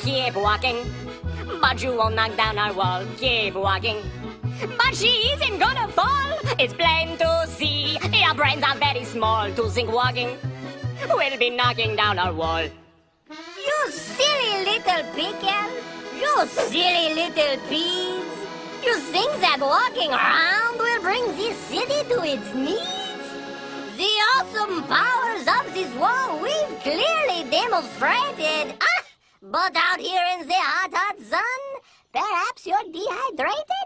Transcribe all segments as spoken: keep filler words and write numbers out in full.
keep walking. But you won't knock down our wall, keep walking. But she isn't gonna fall, it's plain to see. Your brains are very small to think walking will be knocking down our wall. You silly little pickle, you silly little peas. You think that walking around will bring this city to its knees? The awesome powers of this wall we've clearly demonstrated. Ah, but out here in the hot, hot sun, perhaps you're dehydrated?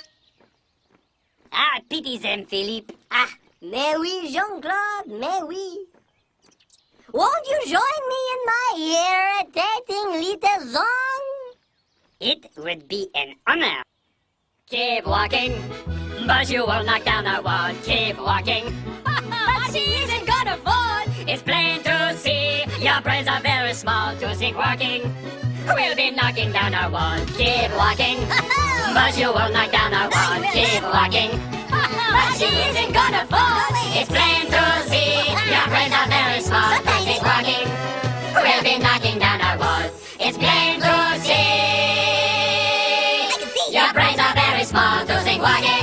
Ah, pity them, Philippe. Ah, mais oui, Jean-Claude, mais oui. Won't you join me in my irritating little song? It would be an honor. Keep walking, but you won't knock down our wall. Keep walking, but she isn't gonna fall. It's plain to see, your brains are very small to think walking will be knocking down our wall. Keep walking, but you won't knock down our wall. Keep walking, but she isn't gonna fall. It's plain to see, your brains are very small to think walking will be knocking down our wall. It's plain to see, your brains are very small to think walking